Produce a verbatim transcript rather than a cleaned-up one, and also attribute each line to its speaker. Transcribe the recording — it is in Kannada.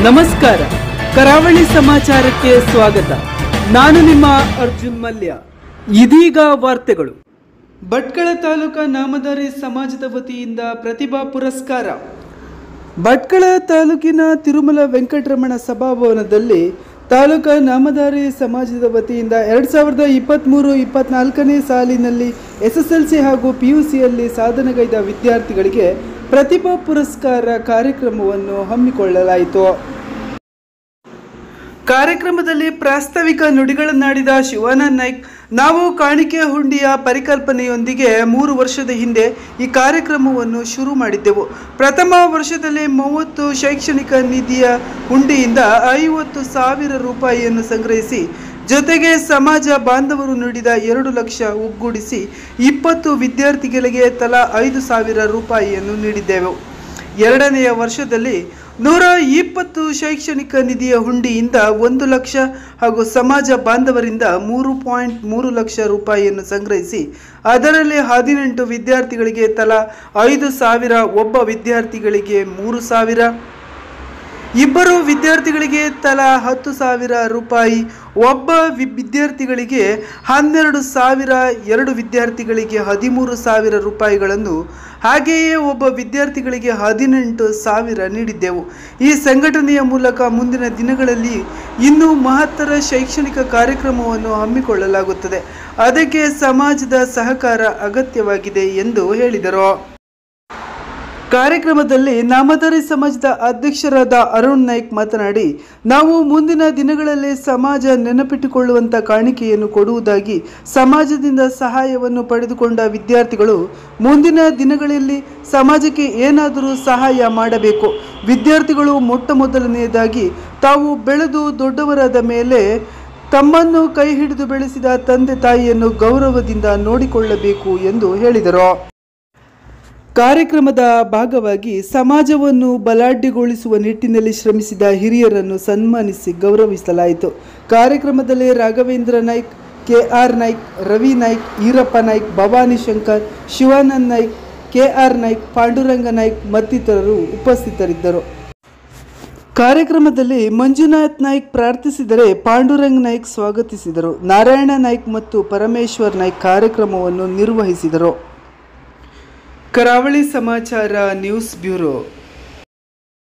Speaker 1: ನಮಸ್ಕಾರ, ಕರಾವಳಿ ಸಮಾಚಾರಕ್ಕೆ ಸ್ವಾಗತ. ನಾನು ನಿಮ್ಮ ಅರ್ಜುನ್ ಮಲ್ಯ. ಇದೀಗ ವಾರ್ತೆಗಳು. ಭಟ್ಕಳ ತಾಲೂಕಾ ನಾಮಧಾರಿ ಸಮಾಜದ ವತಿಯಿಂದ ಪ್ರತಿಭಾ ಪುರಸ್ಕಾರ. ಭಟ್ಕಳ ತಾಲೂಕಿನ ತಿರುಮಲ ವೆಂಕಟರಮಣ ಸಭಾಭವನದಲ್ಲಿ ತಾಲೂಕಾ ನಾಮಧಾರಿ ಸಮಾಜದ ವತಿಯಿಂದ ಎರಡು ಸಾವಿರದ ಇಪ್ಪತ್ತ್ಮೂರು ಇಪ್ಪತ್ತ್ನಾಲ್ಕನೇ ಸಾಲಿನಲ್ಲಿ ಎಸ್ ಎಸ್ ಎಲ್ ಸಿ ಹಾಗೂ ಪಿ ಯು ಸಿಯಲ್ಲಿ ಸಾಧನೆಗೈದ ವಿದ್ಯಾರ್ಥಿಗಳಿಗೆ ಪ್ರತಿಭಾ ಪುರಸ್ಕಾರ ಕಾರ್ಯಕ್ರಮವನ್ನು ಹಮ್ಮಿಕೊಳ್ಳಲಾಯಿತು. ಕಾರ್ಯಕ್ರಮದಲ್ಲಿ ಪ್ರಾಸ್ತಾವಿಕ ನುಡಿಗಳನ್ನಾಡಿದ ಶಿವಾನಂದ ನಾಯ್ಕ್, ನಾವು ಕಾಣಿಕೆ ಹುಂಡಿಯ ಪರಿಕಲ್ಪನೆಯೊಂದಿಗೆ ಮೂರು ವರ್ಷದ ಹಿಂದೆ ಈ ಕಾರ್ಯಕ್ರಮವನ್ನು ಶುರು ಮಾಡಿದ್ದೆವು. ಪ್ರಥಮ ವರ್ಷದಲ್ಲಿ ಮೂವತ್ತು ಶೈಕ್ಷಣಿಕ ನಿಧಿಯ ಹುಂಡಿಯಿಂದ ಐವತ್ತು ಸಾವಿರ ರೂಪಾಯಿಯನ್ನು ಸಂಗ್ರಹಿಸಿ, ಜೊತೆಗೆ ಸಮಾಜ ಬಾಂಧವರು ನೀಡಿದ ಎರಡು ಲಕ್ಷ ಒಗ್ಗೂಡಿಸಿ ಇಪ್ಪತ್ತು ವಿದ್ಯಾರ್ಥಿಗಳಿಗೆ ತಲಾ ಐದು ಸಾವಿರ ರೂಪಾಯಿಯನ್ನು ನೀಡಿದ್ದೆವು. ಎರಡನೆಯ ವರ್ಷದಲ್ಲಿ ನೂರ ಇಪ್ಪತ್ತು ಶೈಕ್ಷಣಿಕ ನಿಧಿಯ ಹುಂಡಿಯಿಂದ ಒಂದು ಲಕ್ಷ ಹಾಗೂ ಸಮಾಜ ಬಾಂಧವರಿಂದ ಮೂರು ಪಾಯಿಂಟ್ ಮೂರು ಲಕ್ಷ ರೂಪಾಯಿಯನ್ನು ಸಂಗ್ರಹಿಸಿ, ಅದರಲ್ಲಿ ಹದಿನೆಂಟು ವಿದ್ಯಾರ್ಥಿಗಳಿಗೆ ತಲಾ ಐದು ಸಾವಿರ, ಒಬ್ಬ ವಿದ್ಯಾರ್ಥಿಗಳಿಗೆ ಮೂರು ಸಾವಿರ, ಇಬ್ಬರು ವಿದ್ಯಾರ್ಥಿಗಳಿಗೆ ತಲಾ ಹತ್ತು ಸಾವಿರ ರೂಪಾಯಿ, ಒಬ್ಬ ವಿದ್ಯಾರ್ಥಿಗಳಿಗೆ ಹನ್ನೆರಡು ಸಾವಿರ, ಎರಡು ವಿದ್ಯಾರ್ಥಿಗಳಿಗೆ ಹದಿಮೂರು ಸಾವಿರ ರೂಪಾಯಿಗಳನ್ನು, ಹಾಗೆಯೇ ಒಬ್ಬ ವಿದ್ಯಾರ್ಥಿಗಳಿಗೆ ಹದಿನೆಂಟು ಸಾವಿರ ನೀಡಿದ್ದೆವು. ಈ ಸಂಘಟನೆಯ ಮೂಲಕ ಮುಂದಿನ ದಿನಗಳಲ್ಲಿ ಇನ್ನೂ ಮಹತ್ತರ ಶೈಕ್ಷಣಿಕ ಕಾರ್ಯಕ್ರಮವನ್ನು ಹಮ್ಮಿಕೊಳ್ಳಲಾಗುತ್ತದೆ. ಅದಕ್ಕೆ ಸಮಾಜದ ಸಹಕಾರ ಅಗತ್ಯವಾಗಿದೆ ಎಂದು ಹೇಳಿದರು. ಕಾರ್ಯಕ್ರಮದಲ್ಲಿ ನಾಮಧಾರಿ ಸಮಾಜದ ಅಧ್ಯಕ್ಷರಾದ ಅರುಣ್ ನಾಯ್ಕ್ ಮಾತನಾಡಿ, ನಾವು ಮುಂದಿನ ದಿನಗಳಲ್ಲಿ ಸಮಾಜ ನೆನಪಿಟ್ಟುಕೊಳ್ಳುವಂಥ ಕಾಣಿಕೆಯನ್ನು ಕೊಡುವುದಾಗಿ ಸಮಾಜದಿಂದ ಸಹಾಯವನ್ನು ಪಡೆದುಕೊಂಡ ವಿದ್ಯಾರ್ಥಿಗಳು ಮುಂದಿನ ದಿನಗಳಲ್ಲಿ ಸಮಾಜಕ್ಕೆ ಏನಾದರೂ ಸಹಾಯ ಮಾಡಬೇಕು. ವಿದ್ಯಾರ್ಥಿಗಳು ಮೊಟ್ಟ ಮೊದಲನೆಯದಾಗಿ ತಾವು ಬೆಳೆದು ದೊಡ್ಡವರಾದ ಮೇಲೆ ತಮ್ಮನ್ನು ಕೈ ಹಿಡಿದು ಬೆಳೆಸಿದ ತಂದೆ ತಾಯಿಯನ್ನು ಗೌರವದಿಂದ ನೋಡಿಕೊಳ್ಳಬೇಕು ಎಂದು ಹೇಳಿದರು. ಕಾರ್ಯಕ್ರಮದ ಭಾಗವಾಗಿ ಸಮಾಜವನ್ನು ಬಲಾಢ್ಯಗೊಳಿಸುವ ನಿಟ್ಟಿನಲ್ಲಿ ಶ್ರಮಿಸಿದ ಹಿರಿಯರನ್ನು ಸನ್ಮಾನಿಸಿ ಗೌರವಿಸಲಾಯಿತು. ಕಾರ್ಯಕ್ರಮದಲ್ಲಿ Raghavendra Naik, K R Naik, Ravi Naik, Eerappa Naik, Bhavani Shankar, Shivananda Naik, K R Naik, Panduranga Naik ಮತ್ತಿತರರು ಉಪಸ್ಥಿತರಿದ್ದರು. ಕಾರ್ಯಕ್ರಮದಲ್ಲಿ ಮಂಜುನಾಥ್ ನಾಯ್ಕ್ ಪ್ರಾರ್ಥಿಸಿದರೆ, ಪಾಂಡುರಂಗ ನಾಯ್ಕ್ ಸ್ವಾಗತಿಸಿದರು. ನಾರಾಯಣ ನಾಯ್ಕ್ ಮತ್ತು ಪರಮೇಶ್ವರ್ ನಾಯ್ಕ್ ಕಾರ್ಯಕ್ರಮವನ್ನು ನಿರ್ವಹಿಸಿದರು. ಕರಾವಳಿ ಸಮಾಚಾರ ನ್ಯೂಸ್ ಬ್ಯೂರೋ.